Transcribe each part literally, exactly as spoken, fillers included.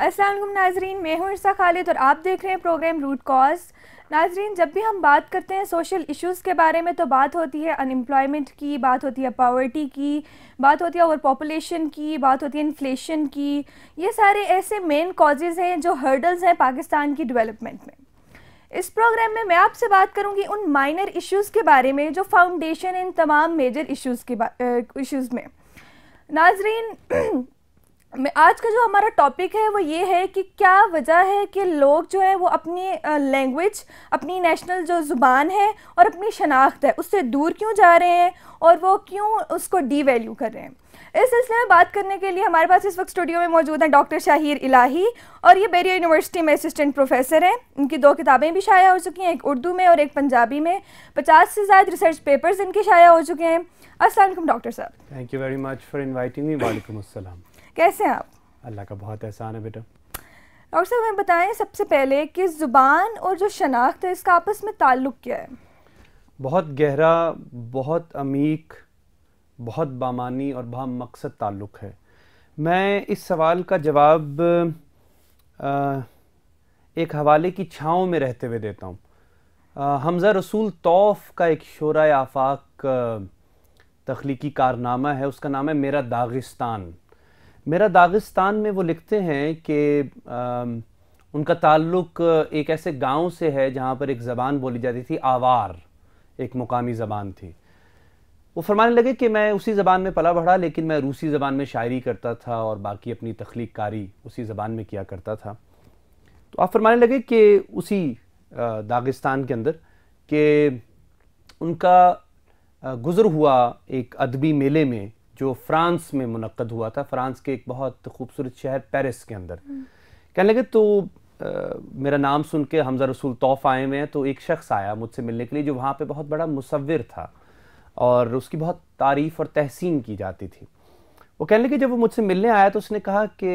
अस्सलाम वालेकुम नाजरीन, मैं हूँ इरसा खालिद और आप देख रहे हैं प्रोग्राम रूट कॉज। नाजरीन, जब भी हम बात करते हैं सोशल इश्यूज़ के बारे में तो बात होती है अनएम्प्लॉयमेंट की, बात होती है पावर्टी की, बात होती है ओवर पॉपुलेशन की, बात होती है इन्फ्लेशन की। ये सारे ऐसे मेन कॉजेज़ हैं जो हर्डल्स हैं पाकिस्तान की डेवलपमेंट में। इस प्रोग्राम में मैं आपसे बात करूंगी उन माइनर इश्यूज़ के बारे में जो फाउंडेशन इन तमाम मेजर इश्यूज़ के इश्यूज़ में। नाजरीन, मैं आज का जो हमारा टॉपिक है वो ये है कि क्या वजह है कि लोग जो है वो अपनी लैंग्वेज, अपनी नेशनल जो ज़ुबान है और अपनी शनाख्त है उससे दूर क्यों जा रहे हैं और वो क्यों उसको डी वैल्यू कर रहे हैं। इस सिलसिले में बात करने के लिए हमारे पास इस वक्त स्टूडियो में मौजूद हैं डॉक्टर शाहीर इलाही, और ये बहरिया यूनिवर्सिटी में असिस्टेंट प्रोफेसर हैं। इनकी दो किताबें भी शाया हो चुकी हैं, एक उर्दू में और एक पंजाबी में। पचास से ज़्यादा रिसर्च पेपर्स इनके शाया हो चुके हैं। अस्सलाम वालेकुम डॉक्टर साहब। Thank you very much for inviting me. वालेकुम अस्सलाम। कैसे हैं आप? अल्लाह का बहुत एहसान है बेटा। डॉक्टर साहब, हमें बताएं सबसे पहले कि ज़ुबान और जो शनाख्त है इसका आपस में ताल्लुक़ क्या है? बहुत गहरा, बहुत अमीक, बहुत बामानी और बामकसद ताल्लुक़ है। मैं इस सवाल का जवाब आ, एक हवाले की छाँव में रहते हुए देता हूँ। हमज़ा रसूल तौफ़ का एक शोरा आफाक तख्लीकी कारनामा है, उसका नाम है मेरा दागिस्तान। मेरा दागिस्तान में वो लिखते हैं कि उनका ताल्लुक़ एक ऐसे गांव से है जहाँ पर एक ज़बान बोली जाती थी, आवार, एक मुकामी ज़बान थी। वो फरमाने लगे कि मैं उसी ज़बान में पला बढ़ा, लेकिन मैं रूसी ज़बान में शायरी करता था और बाकी अपनी तख्लीक कारी उसी ज़बान में किया करता था। तो आप फरमाने लगे कि उसी दागिस्तान के अंदर कि उनका गुज़र हुआ एक अदबी मेले में जो फ़्रांस में मुनक्कद हुआ था, फ़्रांस के एक बहुत खूबसूरत शहर पेरिस के अंदर। कहने लगे तो आ, मेरा नाम सुन के हमज़ा रसूल तौफ़ आए हुए हैं, तो एक शख्स आया मुझसे मिलने के लिए जो वहाँ पे बहुत बड़ा मुसव्विर था और उसकी बहुत तारीफ़ और तहसीन की जाती थी। वो कहने लगे जब वो मुझसे मिलने आया तो उसने कहा कि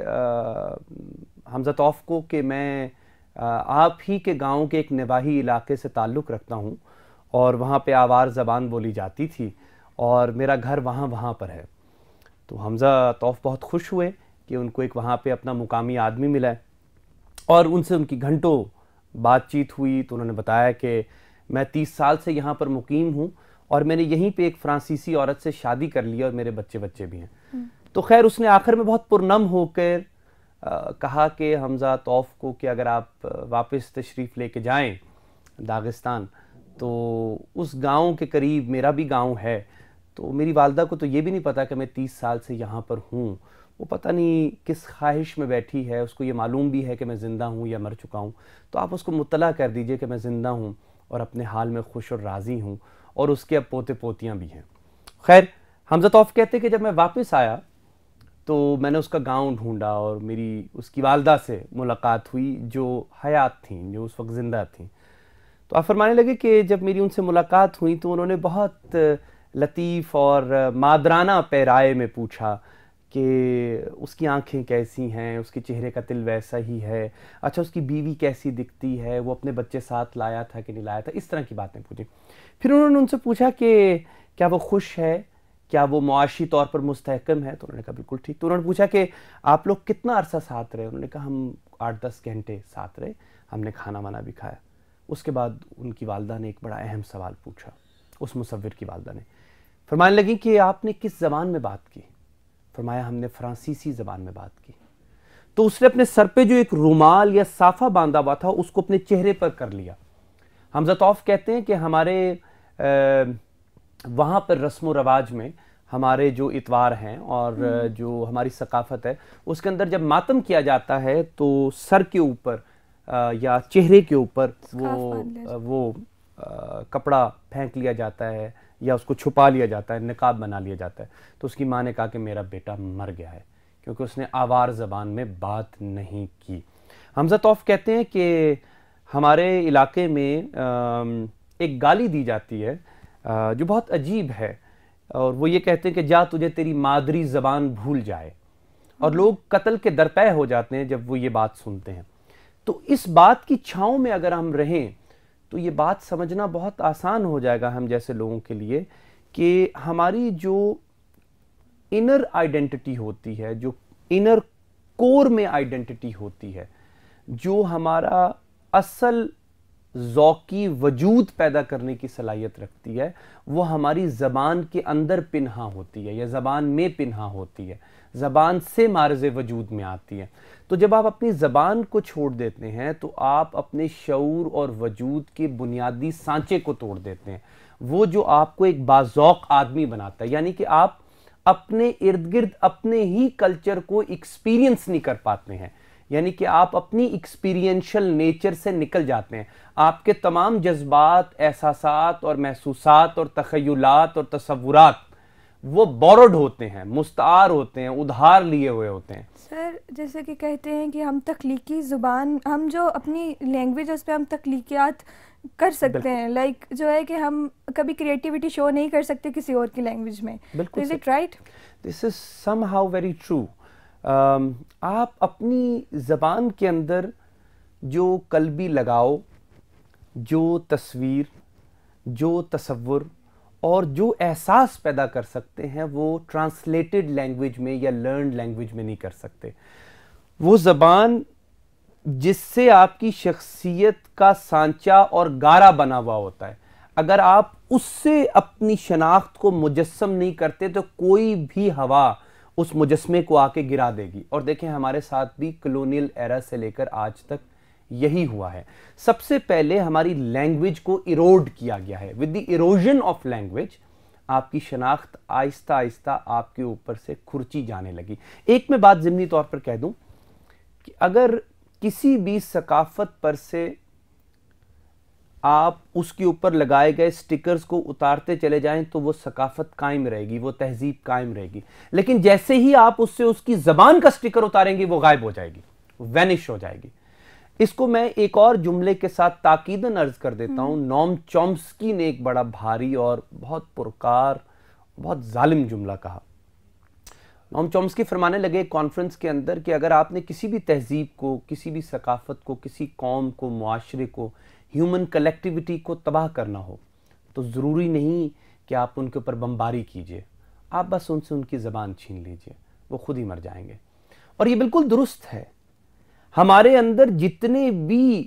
हमज़ा तौफ़ को कि मैं आ, आप ही के गाँव के एक नवाही इलाके से ताल्लुक़ रखता हूँ और वहाँ पे आवार ज़बान बोली जाती थी और मेरा घर वहाँ वहाँ पर है। तो हमज़ा तौफ़ बहुत खुश हुए कि उनको एक वहाँ पे अपना मुकामी आदमी मिला है और उनसे उनकी घंटों बातचीत हुई। तो उन्होंने बताया कि मैं तीस साल से यहाँ पर मुकीम हूँ और मैंने यहीं पे एक फ्रांसीसी औरत से शादी कर ली और मेरे बच्चे बच्चे भी हैं। तो खैर उसने आखिर में बहुत पुरनम होकर कहा कि हमज़ा तौफ़ को कि अगर आप वापस तशरीफ़ लेके जाएँ दागिस्तान तो उस गांव के करीब मेरा भी गांव है। तो मेरी वालदा को तो ये भी नहीं पता कि मैं तीस साल से यहाँ पर हूँ, वो पता नहीं किस ख्वाहिश में बैठी है, उसको ये मालूम भी है कि मैं ज़िंदा हूँ या मर चुका हूँ। तो आप उसको मुत्तला कर दीजिए कि मैं ज़िंदा हूँ और अपने हाल में खुश और राज़ी हूँ और उसके अब पोते पोतियाँ भी हैं। खैर हमज़ा तौफ़ कहते कि जब मैं वापस आया तो मैंने उसका गाँव ढूँढा और मेरी उसकी वालदा से मुलाकात हुई जो हयात थी, जो उस वक्त ज़िंदा थी। तो आप फरमाने लगे कि जब मेरी उनसे मुलाकात हुई तो उन्होंने बहुत लतीफ़ और मादराना पैराए में पूछा कि उसकी आंखें कैसी हैं, उसके चेहरे का तिल वैसा ही है, अच्छा उसकी बीवी कैसी दिखती है, वो अपने बच्चे साथ लाया था कि नहीं लाया था, इस तरह की बातें पूछी। फिर उन्होंने उनसे पूछा कि क्या वो खुश है, क्या वो मुआशी तौर पर मुस्तहकम है। तो उन्होंने कहा बिल्कुल ठीक। तो उन्होंने पूछा कि आप लोग कितना अरसा साथ रहे। उन्होंने कहा हम आठ दस घंटे साथ रहे, हमने खाना वाना भी खाया। उसके बाद उनकी वालदा ने एक बड़ा अहम सवाल पूछा, उस मुसव्विर की वालदा ने। फरमाने लगी कि आपने किस ज़बान में बात की। फरमाया हमने फ्रांसीसी ज़बान में बात की। तो उसने अपने सर पे जो एक रुमाल या साफ़ा बांधा हुआ था उसको अपने चेहरे पर कर लिया। हमज़ा तौफ़ कहते हैं कि हमारे वहाँ पर रस्म व रवाज में हमारे जो इतवार हैं और जो हमारी सकाफ़त है उसके अंदर जब मातम किया जाता है तो सर के ऊपर या चेहरे के ऊपर वो वो आ, कपड़ा फेंक लिया जाता है या उसको छुपा लिया जाता है, निकाब बना लिया जाता है। तो उसकी माँ ने कहा कि मेरा बेटा मर गया है क्योंकि उसने आवार ज़बान में बात नहीं की। हमज़ा तौफ़ कहते हैं कि हमारे इलाके में एक गाली दी जाती है जो बहुत अजीब है और वो ये कहते हैं कि जा तुझे तेरी मादरी ज़बान भूल जाए, और लोग कत्ल के दरपे हो जाते हैं जब वो ये बात सुनते हैं। तो इस बात की छाँव में अगर हम रहें तो ये बात समझना बहुत आसान हो जाएगा हम जैसे लोगों के लिए कि हमारी जो इनर आइडेंटिटी होती है, जो इनर कोर में आइडेंटिटी होती है, जो हमारा असल ज़ौक़ी वजूद पैदा करने की सलाहियत रखती है, वो हमारी ज़बान के अंदर पिन्हा होती है या ज़बान में पिन्हा होती है, ज़बान से मार्ज़ वजूद में आती है। तो जब आप अपनी ज़बान को छोड़ देते हैं तो आप अपने शऊर और वजूद के बुनियादी सांचे को तोड़ देते हैं, वो जो आपको एक बाज़ौक़ आदमी बनाता है। यानी कि आप अपने इर्द गिर्द अपने ही कल्चर को एक्सपीरियंस नहीं कर पाते हैं, यानी कि आप अपनी एक्सपीरियंशियल नेचर से निकल जाते हैं। आपके तमाम जज्बात, एहसासात और महसूसात और तख़य्युलात और तसव्वुरात वो बोरोड होते हैं, मुस्तार होते हैं, उधार लिए हुए होते हैं। सर, जैसे कि कहते हैं कि हम तख्लीकी ज़ुबान, हम जो अपनी लैंग्वेज है उस पर हम तख्लीकियात कर सकते हैं, लाइक जो है कि हम कभी क्रिएटिविटी शो नहीं कर सकते किसी और की लैंग्वेज में। बिल्कुल, is it right? This is somehow very true. आप अपनी ज़बान के अंदर जो कल्बी लगाओ, जो तस्वीर, जो तसव्वुर और जो एहसास पैदा कर सकते हैं, वो ट्रांसलेटेड लैंग्वेज में या लर्नड लैंग्वेज में नहीं कर सकते। वो ज़बान जिससे आपकी शख्सियत का सांचा और गारा बना हुआ होता है, अगर आप उससे अपनी शनाख्त को मुजस्सम नहीं करते तो कोई भी हवा उस मुजस्मे को आके गिरा देगी। और देखें, हमारे साथ भी कॉलोनियल एरा से लेकर आज तक यही हुआ है। सबसे पहले हमारी लैंग्वेज को इरोड किया गया है। With the erosion of language आपकी शनाख्त आहिस्ता आहिस्ता आपके ऊपर से खुरची जाने लगी। एक मैं बात ज़िमनी तौर पर कह दूं कि अगर किसी भी सकाफत पर से आप उसके ऊपर लगाए गए स्टिकर्स को उतारते चले जाएं तो वो सकाफत कायम रहेगी, वो तहजीब कायम रहेगी। लेकिन जैसे ही आप उससे उसकी ज़बान का स्टिकर उतारेंगे वो गायब हो जाएगी, वैनिश हो जाएगी। इसको मैं एक और जुमले के साथ ताकीदन अर्ज कर देता हूं। नोम चॉम्स्की ने एक बड़ा भारी और बहुत पुरकार, बहुत जालिम जुमला कहा। नोम चॉम्स्की फरमाने लगे कॉन्फ्रेंस के अंदर कि अगर आपने किसी भी तहजीब को, किसी भी सकाफत को, किसी कौम को, मुआशरे को, ह्यूमन कलेक्टिविटी को तबाह करना हो तो ज़रूरी नहीं कि आप उनके ऊपर बमबारी कीजिए, आप बस उनसे उनकी ज़बान छीन लीजिए, वो खुद ही मर जाएंगे। और ये बिल्कुल दुरुस्त है। हमारे अंदर जितने भी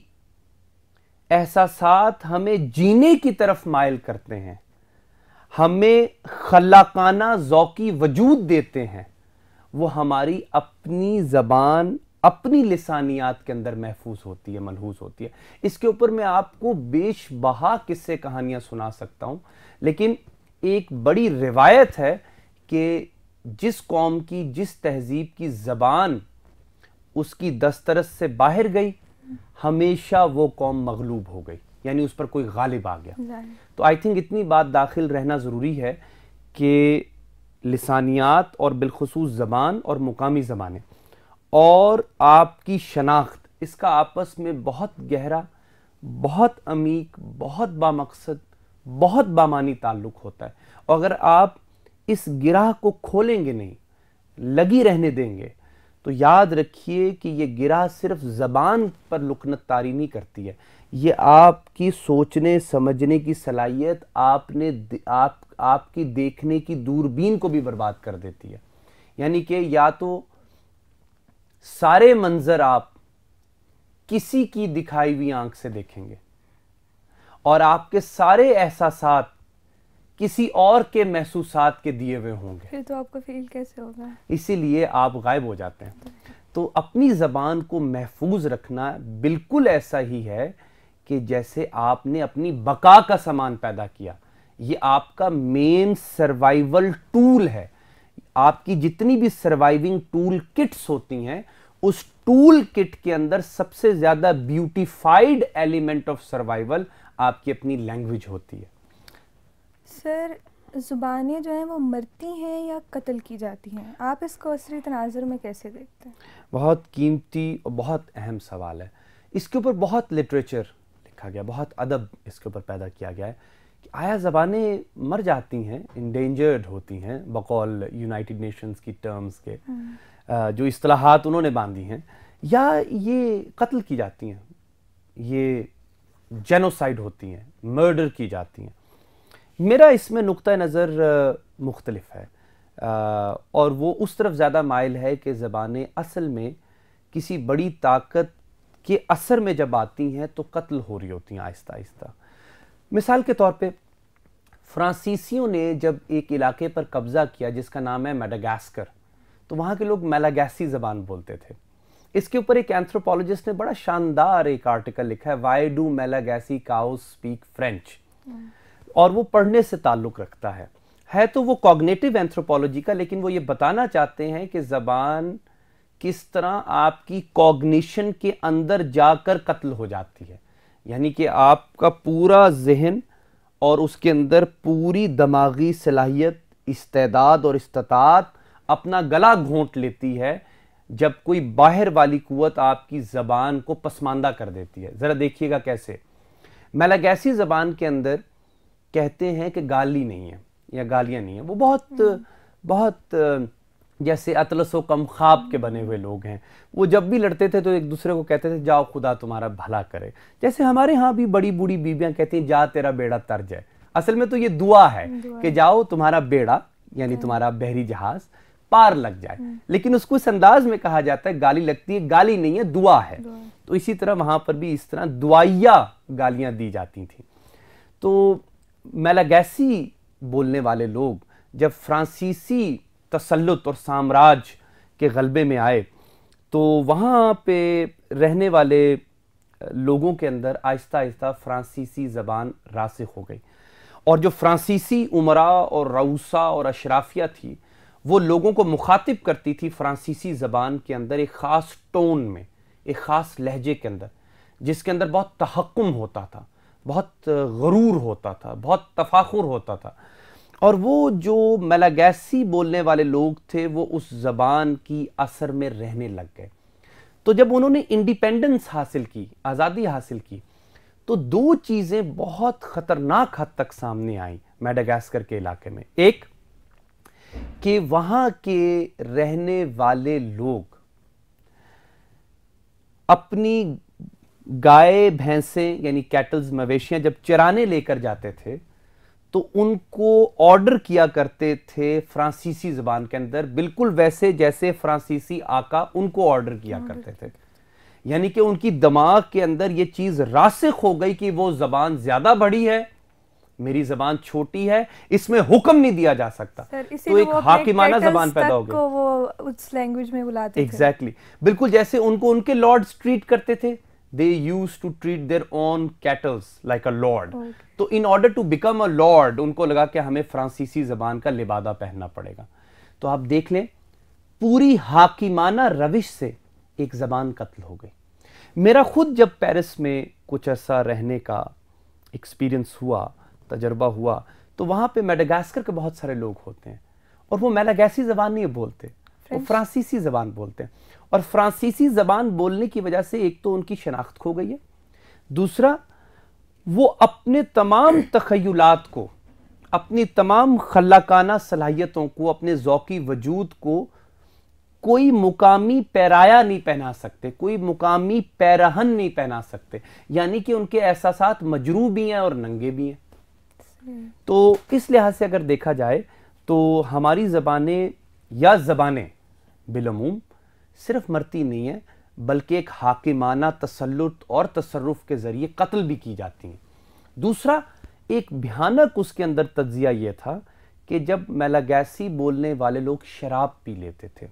एहसासात हमें जीने की तरफ माइल करते हैं, हमें खलाकाना ज़ौक़ी वजूद देते हैं, वो हमारी अपनी ज़बान, अपनी लिसानियात के अंदर महफूज होती है, मलहूज होती है। इसके ऊपर मैं आपको बेशबहा किस्से कहानियां सुना सकता हूं, लेकिन एक बड़ी रिवायत है कि जिस कौम की, जिस तहजीब की ज़बान उसकी दस्तरस से बाहर गई, हमेशा वो कौम मगलूब हो गई, यानी उस पर कोई गालिब आ गया। तो आई थिंक इतनी बात दाखिल रहना ज़रूरी है कि लिसानियात और बिलखुसूस ज़बान और मुकामी ज़बानें और आपकी शनाख्त, इसका आपस में बहुत गहरा, बहुत अमीक, बहुत बामकसद, बहुत बामानी ताल्लुक़ होता है। और अगर आप इस गिराह को खोलेंगे नहीं, लगी रहने देंगे, तो याद रखिए कि ये गिराह सिर्फ ज़बान पर लुकनत तारी नहीं करती है, ये आपकी सोचने समझने की सलाहियत, आपने आप आपकी देखने की दूरबीन को भी बर्बाद कर देती है। यानी कि या तो सारे मंजर आप किसी की दिखाई हुई आंख से देखेंगे और आपके सारे एहसासात किसी और के महसूसात के दिए हुए होंगे, फिर तो आपको फील कैसे होगा? इसीलिए आप गायब हो जाते हैं। तो अपनी ज़बान को महफूज रखना बिल्कुल ऐसा ही है कि जैसे आपने अपनी बका का सामान पैदा किया। ये आपका मेन सर्वाइवल टूल है। आपकी जितनी भी सर्वाइविंग टूल किट्स होती हैं, उस टूल किट के अंदर सबसे ज्यादा ब्यूटिफाइड एलिमेंट ऑफ सर्वाइवल आपकी अपनी लैंग्वेज होती है। सर, ज़ुबानें जो हैं वो मरती हैं या कत्ल की जाती हैं? आप इसको असरी तनाज़ुर में कैसे देखते हैं? बहुत कीमती और बहुत अहम सवाल है। इसके ऊपर बहुत लिटरेचर लिखा गया, बहुत अदब इसके ऊपर पैदा किया गया है कि आया ज़बानें मर जाती हैं, इंडेंजर्ड होती हैं बकौल यूनाइटेड नेशंस की टर्म्स के, जो इस्तिलाहात उन्होंने बांधी हैं, या ये कत्ल की जाती हैं, ये जेनोसाइड होती हैं, मर्डर की जाती हैं। मेरा इसमें नुक्ता नज़र मुख्तलिफ है। और वो उस तरफ ज़्यादा माइल है कि ज़बानें असल में किसी बड़ी ताकत के असर में जब आती हैं तो कत्ल हो रही होती हैं आहिस्ता आहिस्ता। मिसाल के तौर पे फ्रांसीसियों ने जब एक इलाके पर कब्ज़ा किया जिसका नाम है मेडागास्कर, तो वहाँ के लोग मेलागैसी ज़बान बोलते थे। इसके ऊपर एक एंथ्रोपोलॉजिस्ट ने बड़ा शानदार एक आर्टिकल लिखा है, why do Malagasy cows speak French, और वो पढ़ने से ताल्लुक़ रखता है है तो वो कॉग्निटिव एंथ्रोपोलॉजी का, लेकिन वो ये बताना चाहते हैं कि ज़बान किस तरह आपकी कॉग्निशन के अंदर जाकर कत्ल हो जाती है। यानी कि आपका पूरा जहन और उसके अंदर पूरी दिमागी सलाहियत, इस्तेदाद और इस्तात अपना गला घोंट लेती है जब कोई बाहर वाली कुव्वत आपकी ज़बान को पसमानदा कर देती है। ज़रा देखिएगा कैसे। मेलागैसी ज़बान के अंदर कहते हैं कि गाली नहीं है या गालियाँ नहीं है। वो बहुत बहुत जैसे अतलसो कम ख्वाब के बने हुए लोग हैं। वो जब भी लड़ते थे तो एक दूसरे को कहते थे जाओ खुदा तुम्हारा भला करे। जैसे हमारे यहाँ भी बड़ी बूढ़ी बीबियाँ कहती हैं जा तेरा बेड़ा तर जाए। असल में तो ये दुआ है कि जाओ तुम्हारा बेड़ा यानी तुम्हारा बहरी जहाज पार लग जाए, लेकिन उसको इस अंदाज में कहा जाता है गाली लगती है। गाली नहीं है, दुआ है। तो इसी तरह वहाँ पर भी इस तरह दुआइया गालियाँ दी जाती थी। तो मेलागैसी बोलने वाले लोग जब फ्रांसीसी तसल्लुत और साम्राज्य के गलबे में आए तो वहाँ पे रहने वाले लोगों के अंदर आहिस्ता आहिस्ता फ्रांसीसी ज़बान रासिख हो गई, और जो फ्रांसीसी उमरा और रऊसा और अशराफिया थी वो लोगों को मुखातिब करती थी फ्रांसीसी ज़बान के अंदर एक ख़ास टोन में, एक ख़ास लहजे के अंदर, जिसके अंदर बहुत तहक्कुम होता था, बहुत गरूर होता था, बहुत तफाखुर होता था। और वो जो मेलागैसी बोलने वाले लोग थे वो उस ज़बान की असर में रहने लग गए। तो जब उन्होंने इंडिपेंडेंस हासिल की, आज़ादी हासिल की, तो दो चीज़ें बहुत ख़तरनाक हद तक सामने आई मेडागास्कर के इलाके में। एक कि वहाँ के रहने वाले लोग अपनी गाय भैंसें यानी कैटल्स मवेशियाँ जब चराने लेकर जाते थे तो उनको ऑर्डर किया करते थे फ्रांसीसी ज़बान के अंदर, बिल्कुल वैसे जैसे फ्रांसीसी आका उनको ऑर्डर किया करते थे। यानी कि उनकी दिमाग के अंदर ये चीज़ रासिख हो गई कि वो ज़बान ज़्यादा बड़ी है, मेरी ज़बान छोटी है, इसमें हुक्म नहीं दिया जा सकता। तो एक हाकिमाना ज़बान पैदा हो गई। वो उस लैंग्वेज में बुलाते थे। एग्जैक्टली, बिल्कुल जैसे उनको उनके लॉर्ड्स ट्रीट करते थे। They used to treat their own cattle like a lord. Okay. तो in order to become a lord उनको लगा कि हमें फ्रांसीसी ज़बान का लिबादा पहनना पड़ेगा। तो आप देख लें पूरी हाकिमाना रविश से एक ज़बान कत्ल हो गई। मेरा खुद जब पेरिस में कुछ ऐसा रहने का एक्सपीरियंस हुआ, तजर्बा हुआ, तो वहाँ पे मेडागास्कर के बहुत सारे लोग होते हैं और वो मेलागैसी ज़बान नहीं बोलते, वो फ्रांसीसी ज़बान बोलते हैं। और फ्रांसीसी ज़बान बोलने की वजह से एक तो उनकी शनाख्त खो गई है, दूसरा वो अपने तमाम तख़य्युलात को, अपनी तमाम खल्लाकाना सलाहियतों को, अपने ज़ौक़ी वजूद को कोई मुकामी पैराया नहीं पहना सकते, कोई मुकामी पैरहन नहीं पहना सकते। यानी कि उनके एहसासात मजरू भी हैं और नंगे भी हैं। तो इस लिहाज से अगर देखा जाए तो हमारी ज़बानें या ज़बानें बिलअमूम सिर्फ मरती नहीं है बल्कि एक हाकिमाना तसल्लुत और तसर्रुफ के ज़रिए कत्ल भी की जाती हैं। दूसरा एक भयानक उसके अंदर तज्जिया ये था कि जब मेलागैसी बोलने वाले लोग शराब पी लेते थे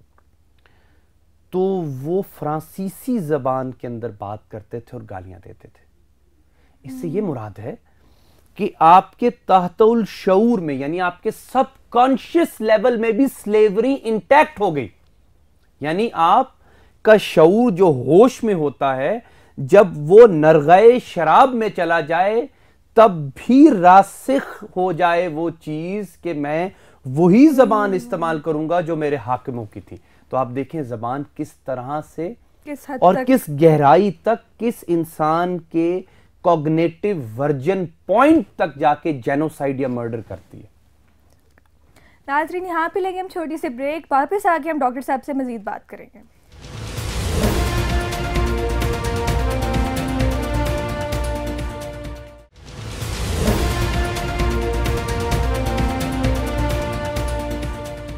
तो वो फ्रांसीसी ज़बान के अंदर बात करते थे और गालियाँ देते थे। इससे ये मुराद है कि आपके तहतुल शऊर में यानी आपके सबकॉन्शियस लेवल में भी स्लेवरी इंटैक्ट हो गई। यानी आपका शऊर जो होश में होता है जब वो नरग़े शराब में चला जाए तब भी रासिख हो जाए वो चीज़ कि मैं वही ज़बान इस्तेमाल करूंगा जो मेरे हाकिमों की थी। तो आप देखें ज़बान किस तरह से किस हद और तक? किस गहराई तक, किस इंसान के कॉग्निटिव वर्जन पॉइंट तक जाके जेनोसाइड या मर्डर करती है। नाज़रीन, यहाँ पे लेंगे हम छोटी सी ब्रेक, वापस आके हम डॉक्टर साहब से मज़ीद बात करेंगे।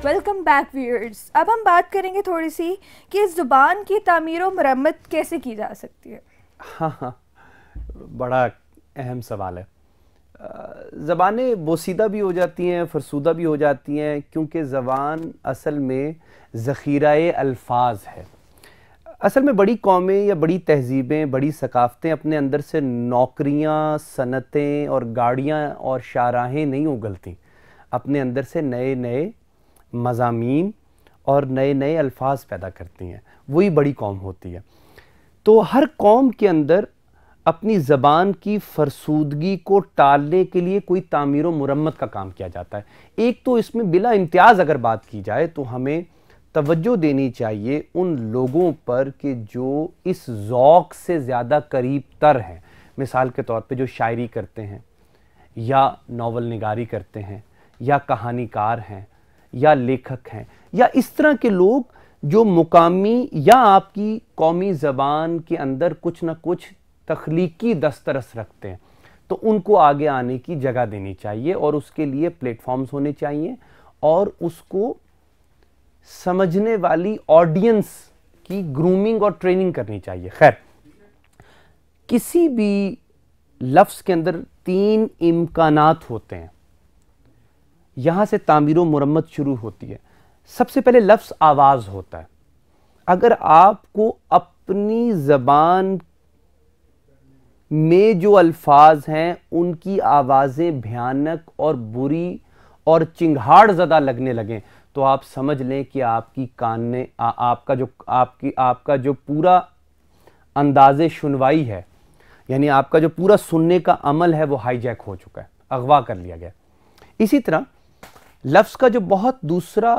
Welcome back viewers. अब हम बात करेंगे थोड़ी सी कि इस ज़ुबान की तामीर और मरम्मत कैसे की जा सकती है। हाँ हाँ, बड़ा अहम सवाल है। ज़बानें बोसीदा भी हो जाती हैं, फरसूदा भी हो जाती हैं, क्योंकि ज़बान असल में ज़ख़ीरा-ए अल्फाज है। असल में बड़ी कौमें या बड़ी तहज़ीबें, बड़ी सकाफ़तें अपने अंदर से नौकरियाँ, सनतें और गाड़ियाँ और शाहराहें नहीं उगलती, अपने अंदर से नए नए मज़ामीन और नए नए अल्फाज पैदा करती हैं। वही बड़ी कौम होती है। तो हर कौम के अंदर अपनी ज़बान की फरसूदगी को टालने के लिए कोई तामीर व मुरम्मत का काम किया जाता है। एक तो इसमें बिला इम्तियाज़ अगर बात की जाए तो हमें तवज्जो देनी चाहिए उन लोगों पर कि जो इस ज़ौक़ से ज़्यादा करीब तर हैं। मिसाल के तौर पे जो शायरी करते हैं या नावल निगारी करते हैं या कहानीकार हैं या लेखक हैं या इस तरह के लोग जो मुकामी या आपकी कौमी ज़बान के अंदर कुछ ना कुछ तख्लीकी दस्तरस रखते हैं, तो उनको आगे आने की जगह देनी चाहिए और उसके लिए प्लेटफॉर्म्स होने चाहिए और उसको समझने वाली ऑडियंस की ग्रूमिंग और ट्रेनिंग करनी चाहिए। खैर, किसी भी लफ्ज़ के अंदर तीन इम्कानात होते हैं, यहाँ से तामीर व मुरम्मत शुरू होती है। सबसे पहले लफ्ज़ आवाज़ होता है। अगर आपको अपनी ज़बान में जो अल्फाज हैं उनकी आवाज़ें भयानक और बुरी और चिंगाड़ ज़दा लगने लगें तो आप समझ लें कि आपकी कान ने आ, आपका जो आपकी आपका जो पूरा अंदाज़े सुनवाई है, यानी आपका जो पूरा सुनने का अमल है वो हाईजैक हो चुका है, अगवा कर लिया गया। इसी तरह लफ्ज़ का जो बहुत दूसरा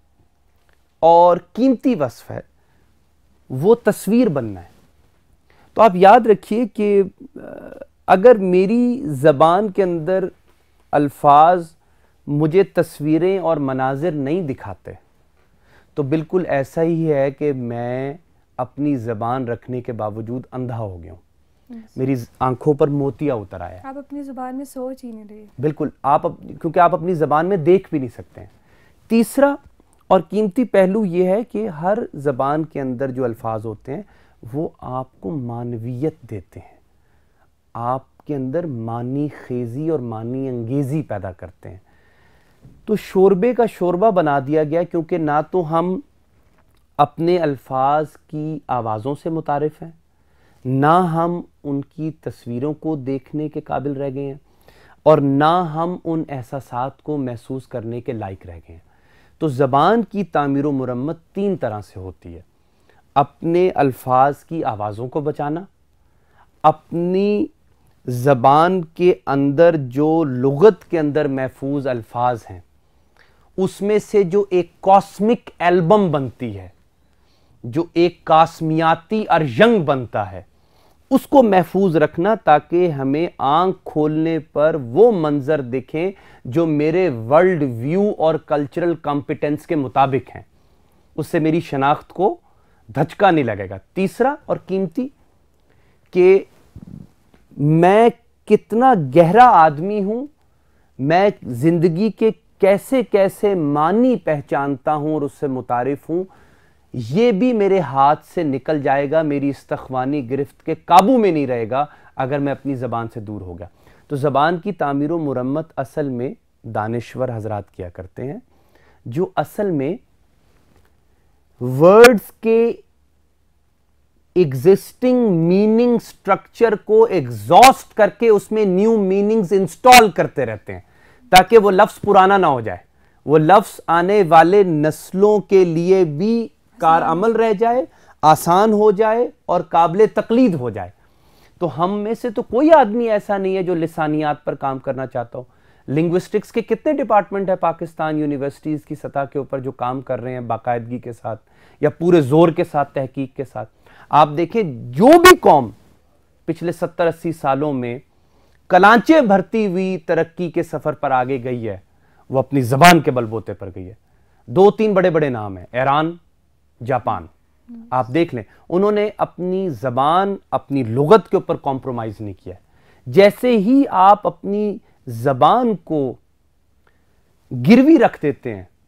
और कीमती वस्फ़ है वो तस्वीर बनना है। तो आप याद रखिए कि अगर मेरी ज़बान के अंदर अल्फाज मुझे तस्वीरें और मनाजिर नहीं दिखाते तो बिल्कुल ऐसा ही है कि मैं अपनी ज़बान रखने के बावजूद अंधा हो गया हूँ। yes. मेरी आंखों पर मोतिया उतर आया। आप अपनी ज़बान में सोच ही नहीं रहे। बिल्कुल, आप क्योंकि आप अपनी ज़बान में देख भी नहीं सकते हैं। तीसरा और कीमती पहलू ये है कि हर ज़बान के अंदर जो अल्फाज होते हैं वो आपको मानवियत देते हैं, आपके अंदर मानी खेजी और मानी अंगेज़ी पैदा करते हैं। तो शोरबे का शोरबा बना दिया गया, क्योंकि ना तो हम अपने अल्फाज की आवाज़ों से मुतारिफ हैं, ना हम उनकी तस्वीरों को देखने के काबिल रह गए हैं और ना हम उन एहसासात को महसूस करने के लायक रह गए हैं। तो ज़बान की तामीर व मुरम्मत तीन तरह से होती है। अपने अल्फाज की आवाज़ों को बचाना, अपनी ज़बान के अंदर जो लुग़त के अंदर महफूज अल्फाज हैं उसमें से जो एक कॉस्मिक एल्बम बनती है, जो एक कास्मियाती अरजंग बनता है, उसको महफूज रखना ताकि हमें आंख खोलने पर वो मंजर दिखें जो मेरे वर्ल्ड व्यू और कल्चरल कॉम्पिटेंस के मुताबिक हैं। उससे मेरी शनाख्त को धचका नहीं लगेगा। तीसरा और कीमती कि मैं कितना गहरा आदमी हूं, मैं जिंदगी के कैसे कैसे मानी पहचानता हूं और उससे मुतारिफ हूं, ये भी मेरे हाथ से निकल जाएगा, मेरी इस्तख्वानी गिरफ्त के काबू में नहीं रहेगा अगर मैं अपनी ज़बान से दूर हो गया। तो ज़बान की तामीर व मुरम्मत असल में दानिश्वर हजरात किया करते हैं, जो असल में वर्ड्स के एग्जिस्टिंग मीनिंग स्ट्रक्चर को एग्जॉस्ट करके उसमें न्यू मीनिंग्स इंस्टॉल करते रहते हैं ताकि वो लफ्ज़ पुराना ना हो जाए, वो लफ्ज़ आने वाले नस्लों के लिए भी कार अमल रह जाए, आसान हो जाए और काबिल तकलीद हो जाए। तो हम में से तो कोई आदमी ऐसा नहीं है जो लिसानियात पर काम करना चाहता हो। लिंग्विस्टिक्स के कितने डिपार्टमेंट है पाकिस्तान यूनिवर्सिटीज़ की सतह के ऊपर जो काम कर रहे हैं बाकायदगी के साथ या पूरे जोर के साथ, तहकीक के साथ। आप देखें, जो भी कौम पिछले सत्तर अस्सी सालों में कलांचे भरती हुई तरक्की के सफ़र पर आगे गई है वो अपनी ज़बान के बलबूते पर गई है। दो तीन बड़े बड़े नाम हैं, ईरान, जापान। आप देख लें, उन्होंने अपनी ज़बान, अपनी लुग़त के ऊपर कॉम्प्रोमाइज़ नहीं किया। जैसे ही आप अपनी ज़बान को गिरवी रख देते हैं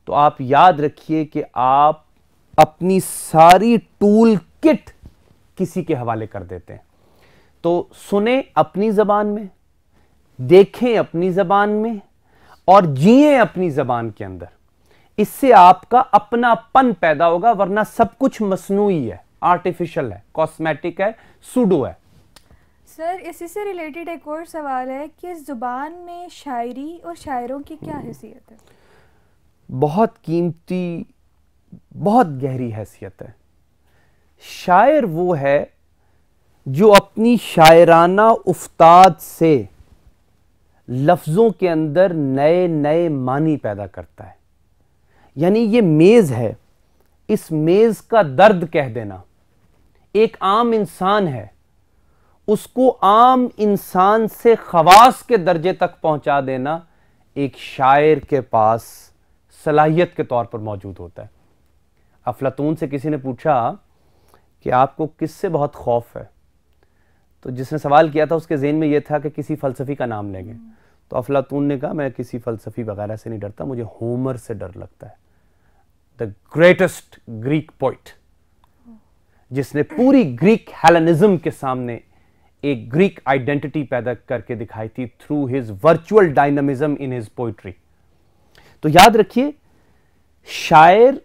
तो आप याद रखिए कि आप अपनी सारी टूल किट किसी के हवाले कर देते हैं। तो सुने अपनी ज़बान में, देखें अपनी ज़बान में और जिए अपनी ज़बान के अंदर। इससे आपका अपनापन पैदा होगा, वरना सब कुछ मसनूई है, आर्टिफिशियल है, कॉस्मेटिक है, सूडो है। सर, इसी से रिलेटेड एक और सवाल है कि ज़ुबान में शायरी और शायरों की क्या हैसियत है? बहुत कीमती, बहुत गहरी हैसियत है। शायर वो है जो अपनी शायराना उफ्ताद से लफ्ज़ों के अंदर नए नए मानी पैदा करता है। यानी ये मेज़ है, इस मेज़ का दर्द कह देना। एक आम इंसान है, उसको आम इंसान से खवास के दर्जे तक पहुंचा देना एक शायर के पास सलाहियत के तौर पर मौजूद होता है। अफलातून से किसी ने पूछा कि आपको किससे बहुत खौफ है, तो जिसने सवाल किया था उसके ज़हन में यह था कि किसी फ़लसफ़ी का नाम लेंगे। तो अफलातून ने कहा, मैं किसी फ़लसफ़ी वगैरह से नहीं डरता, मुझे होमर से डर लगता है, द ग्रेटेस्ट ग्रीक पोइट, जिसने पूरी ग्रीक हेलेनिज्म के सामने एक ग्रीक आइडेंटिटी पैदा करके दिखाई थी through his virtual dynamism in his poetry. तो याद रखिए, शायर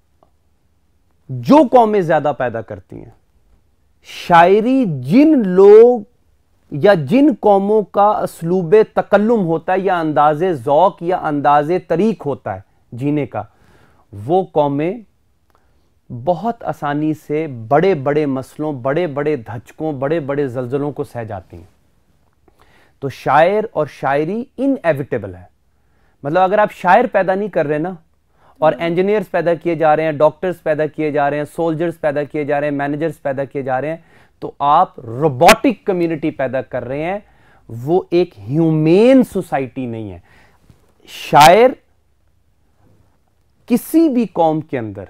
जो कौमें ज्यादा पैदा करती हैं, शायरी जिन लोग या जिन कौमों का असलूबे तकल्लुम होता है या अंदाजे ज़ौक या अंदाजे तरीक होता है जीने का, वो कौमें बहुत आसानी से बड़े बड़े मसलों, बड़े बड़े धचकों, बड़े बड़े जल्जलों को सह जाती हैं। तो शायर और शायरी इनएविटेबल है। मतलब अगर आप शायर पैदा नहीं कर रहे ना, और इंजीनियर्स पैदा किए जा रहे हैं, डॉक्टर्स पैदा किए जा रहे हैं, सोल्जर्स पैदा किए जा रहे हैं, मैनेजर्स पैदा किए जा रहे हैं, तो आप रोबोटिक कम्युनिटी पैदा कर रहे हैं। वो एक ह्यूमेन सोसाइटी नहीं है। शायर किसी भी कौम के अंदर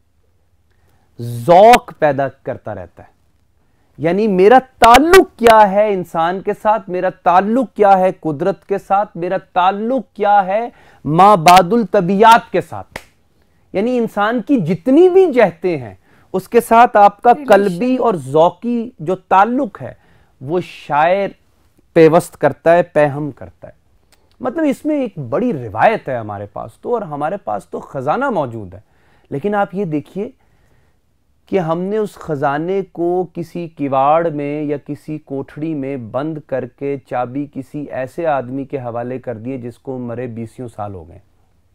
ज़ौक पैदा करता रहता है। यानी मेरा ताल्लुक क्या है इंसान के साथ, मेरा ताल्लुक क्या है कुदरत के साथ, मेरा ताल्लुक क्या है माबादुल तबियात के साथ। यानी इंसान की जितनी भी जहते हैं उसके साथ आपका कल्बी और ज़ौकी जो ताल्लुक है वो शायर पेवस्त करता है, पैहम करता है। मतलब इसमें एक बड़ी रिवायत है हमारे पास तो, और हमारे पास तो खजाना मौजूद है। लेकिन आप ये देखिए कि हमने उस खजाने को किसी किवाड़ में या किसी कोठड़ी में बंद करके चाबी किसी ऐसे आदमी के हवाले कर दिए जिसको मरे बीसियों साल हो गए।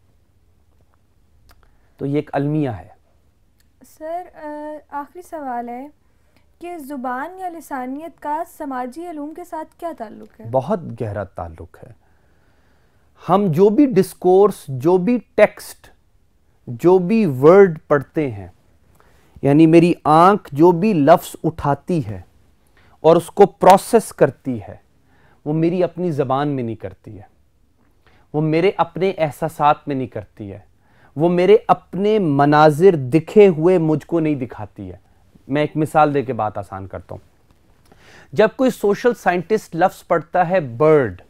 तो ये एक अलमिया है। सर, आखिरी सवाल है कि ज़ुबान या लिसानियत का समाजी इल्म के साथ क्या ताल्लुक है? बहुत गहरा ताल्लुक है। हम जो भी डिस्कोर्स, जो भी टेक्स्ट, जो भी वर्ड पढ़ते हैं, यानी मेरी आंख जो भी लफ्ज़ उठाती है और उसको प्रोसेस करती है, वो मेरी अपनी ज़बान में नहीं करती है, वो मेरे अपने एहसासात में नहीं करती है, वो मेरे अपने मनाजिर दिखे हुए मुझको नहीं दिखाती है। मैं एक मिसाल दे के बात आसान करता हूँ। जब कोई सोशल साइंटिस्ट लफ्ज़ पढ़ता है बर्ड,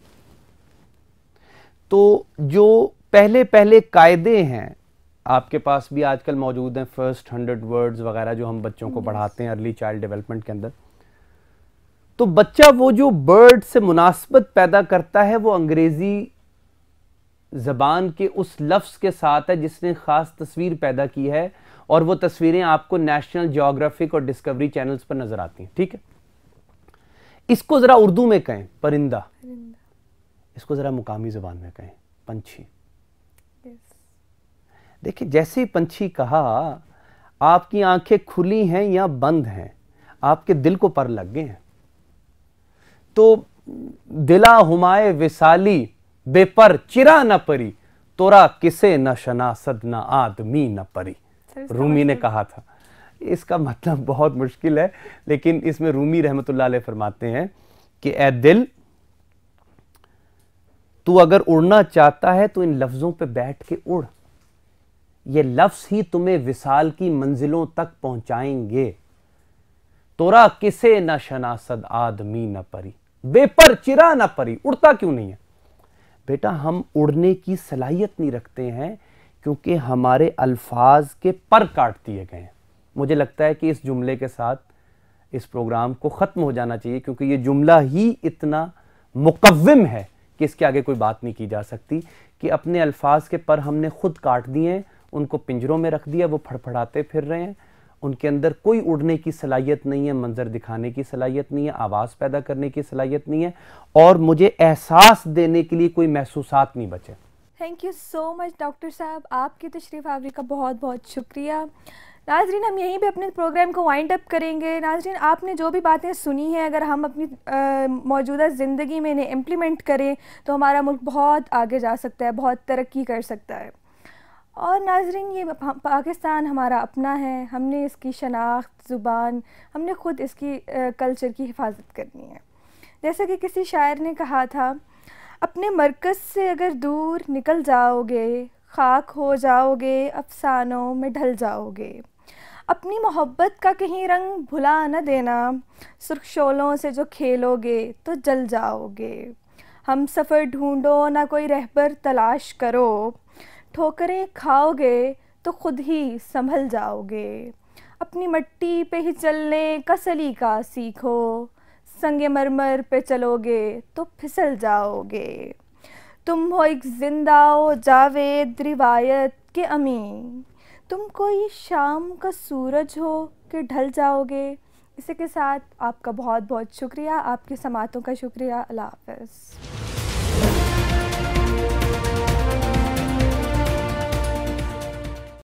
तो जो पहले पहले कायदे हैं आपके पास भी आजकल मौजूद हैं, फर्स्ट हंड्रेड वर्ड्स वगैरह जो हम बच्चों को पढ़ाते हैं अर्ली चाइल्ड डेवलपमेंट के अंदर। तो बच्चा वो जो बर्ड से मुनासबत पैदा करता है वो अंग्रेजी ज़बान के उस लफ्ज़ के साथ है जिसने ख़ास तस्वीर पैदा की है, और वो तस्वीरें आपको नेशनल जियोग्राफिक और डिस्कवरी चैनल्स पर नज़र आती हैं। ठीक है, इसको ज़रा उर्दू में कहें परिंदा, इसको ज़रा मुकामी ज़बान में कहें पंछी। देखिए, जैसे ही पंछी कहा, आपकी आंखें खुली हैं या बंद हैं, आपके दिल को पर लग गए हैं। तो दिला हुमाए विसाली बेपर चिरा न परी, तोरा किसे न शनासद न आदमी न परी, रूमी ने कहा था। इसका मतलब बहुत मुश्किल है, लेकिन इसमें रूमी रहमतुल्लाह अलैह फरमाते हैं कि ए दिल, तू अगर उड़ना चाहता है तो इन लफ्ज़ों पे बैठ के उड़, ये लफ्ज़ ही तुम्हें विसाल की मंजिलों तक पहुंचाएंगे। तोरा किसे न शनासद आदमी न परी, बेपर चिरा न परी। उड़ता क्यों नहीं है बेटा? हम उड़ने की सलाहियत नहीं रखते हैं क्योंकि हमारे अल्फाज के पर काट दिए गए हैं। मुझे लगता है कि इस जुमले के साथ इस प्रोग्राम को ख़त्म हो जाना चाहिए, क्योंकि ये जुमला ही इतना मुकव्विम है कि इसके आगे कोई बात नहीं की जा सकती कि अपने अल्फाज के पर हमने खुद काट दिए हैं, उनको पिंजरों में रख दिया, वो फड़फड़ाते फिर रहे हैं, उनके अंदर कोई उड़ने की सलाहियत नहीं है, मंजर दिखाने की सलाहियत नहीं है, आवाज़ पैदा करने की सलाहियत नहीं है, और मुझे एहसास देने के लिए कोई महसूसात नहीं बचे। Thank you so much doctor साहब, आपकी तशरीफ़ आवरी का बहुत बहुत शुक्रिया। नाज़रीन, हम यहीं पे अपने प्रोग्राम को वाइंड अप करेंगे। नाज़रीन, आपने जो भी बातें सुनी हैं, अगर हम अपनी मौजूदा ज़िंदगी में इन्हें इम्प्लीमेंट करें तो हमारा मुल्क बहुत आगे जा सकता है, बहुत तरक्की कर सकता है। और नाज़रीन, ये पाकिस्तान हमारा अपना है, हमने इसकी शनाख्त, ज़ुबान, हमने ख़ुद इसकी कल्चर की हिफाजत करनी है। जैसा कि किसी शायर ने कहा था, अपने मरकज़ से अगर दूर निकल जाओगे, खाक हो जाओगे, अफसानों में ढल जाओगे। अपनी मोहब्बत का कहीं रंग भुला न देना, सुर्ख शोलों से जो खेलोगे तो जल जाओगे। हम सफ़र ढूंढो ना कोई रहबर तलाश करो, ठोकरें खाओगे तो खुद ही संभल जाओगे। अपनी मट्टी पे ही चलने का सलीका सीखो, संगे मरमर पे चलोगे तो फिसल जाओगे। तुम हो एक जिंदा ओ जावेद रिवायत के अमीन, तुम कोई शाम का सूरज हो कि ढल जाओगे। इसी के साथ आपका बहुत बहुत शुक्रिया, आपकी समातों का शुक्रिया। अल्लाह हाफ़िज़।